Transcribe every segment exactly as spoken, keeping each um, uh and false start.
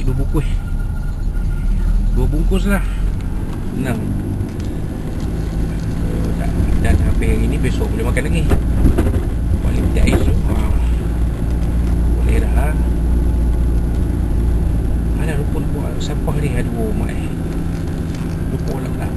dua bungkus. Dua bungkus lah. Senang. Dan habis hari ni, besok boleh makan lagi. Balik peti ais tu ha. Boleh dah. Mana lupa nak buat sampah ni. Aduh mak eh. Lupa lah pula.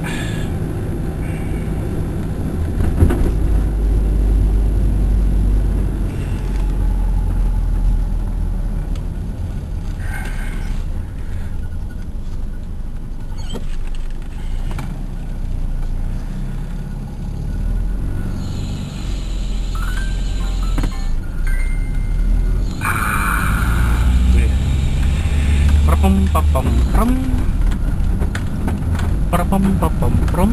Pam pam pam pam pam pam pam pam.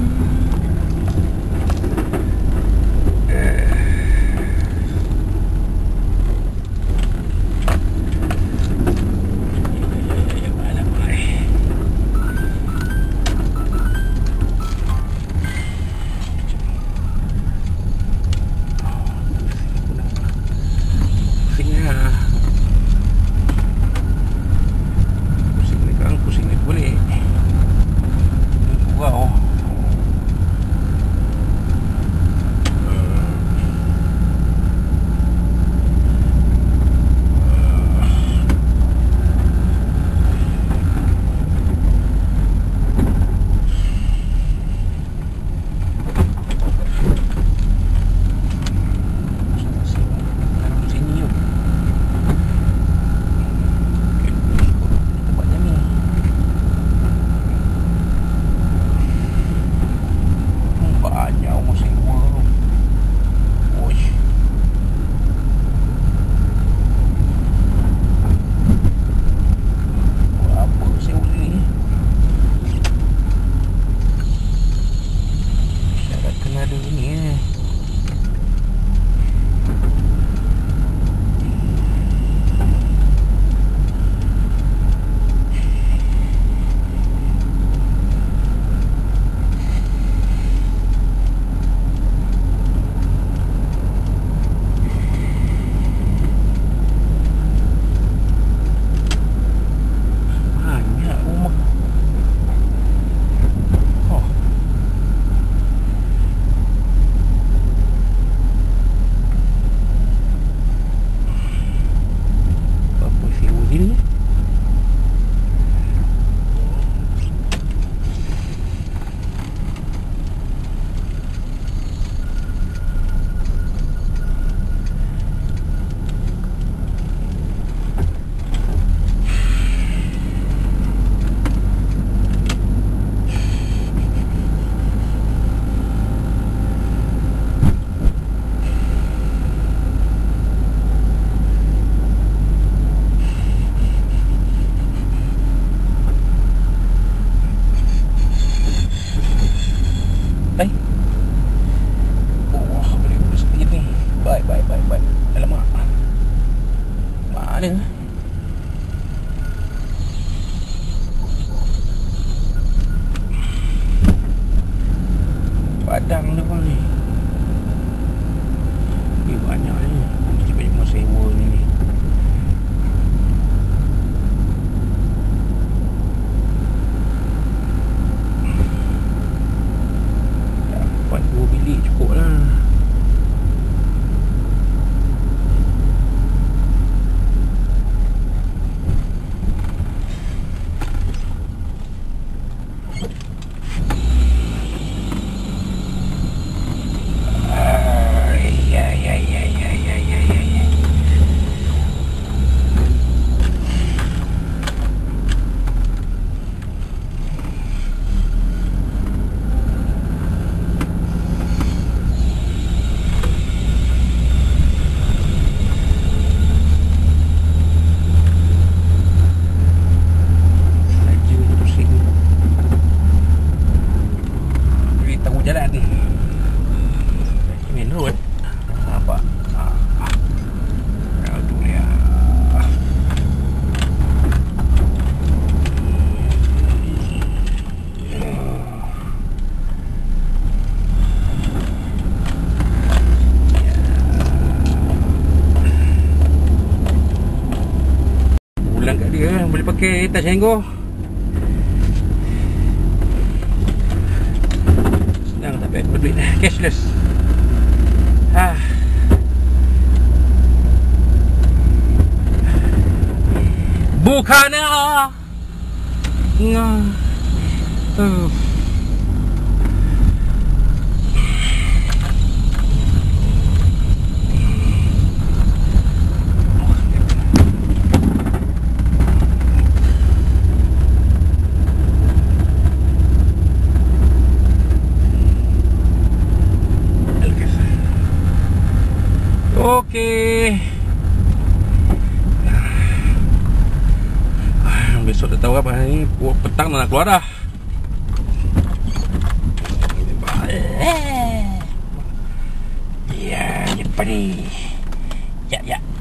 Ayun, boleh pakai touch and go. Senang tak payah berduit, cashless. Ah. Bukannya Nah. Uh. Okey. Besok dah tahu apa ni. Petang dah nak keluar dah. Ya, ni pada. Ya, ya.